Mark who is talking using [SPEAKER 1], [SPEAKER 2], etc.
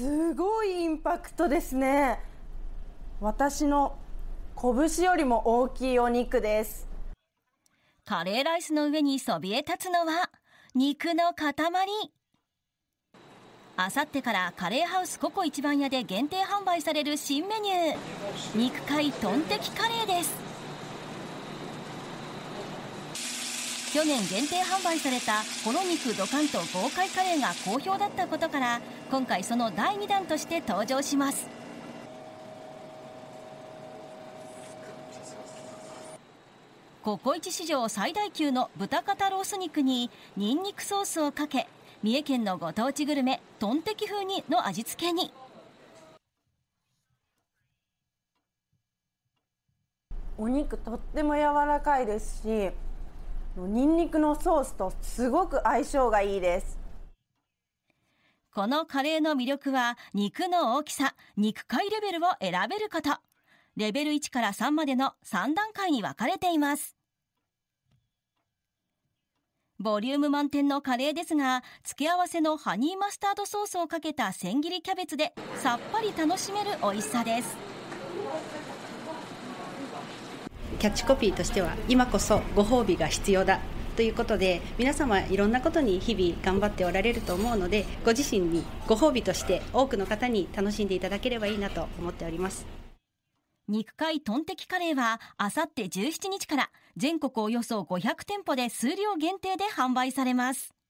[SPEAKER 1] すごいインパクトですね。私の拳よりも大きいお肉です。
[SPEAKER 2] カレーライスの上にそびえ立つのは肉の塊。あさってからカレーハウスココ一番屋で限定販売される新メニュー、肉塊トンテキカレーです。去年限定販売されたほろ肉ドカンと豪快カレーが好評だったことから、今回その第2弾として登場します。ココイチ史上最大級の豚肩ロース肉にニンニクソースをかけ、三重県のご当地グルメトンテキ風にの味付けに。
[SPEAKER 1] お肉とっても柔らかいですし、ニンニクのソースとすごく相性がいいです。
[SPEAKER 2] このカレーの魅力は肉の大きさ、肉塊レベルを選べること。レベル1から3までの3段階に分かれています。ボリューム満点のカレーですが、付け合わせのハニーマスタードソースをかけた千切りキャベツでさっぱり楽しめる美味しさです。
[SPEAKER 3] キャッチコピーとしては、今こそご褒美が必要だということで、皆様いろんなことに日々頑張っておられると思うので、ご自身にご褒美として多くの方に楽しんでいただければいいなと思っております。
[SPEAKER 2] 肉塊トンテキカレーはあさって17日から全国およそ500店舗で数量限定で販売されます。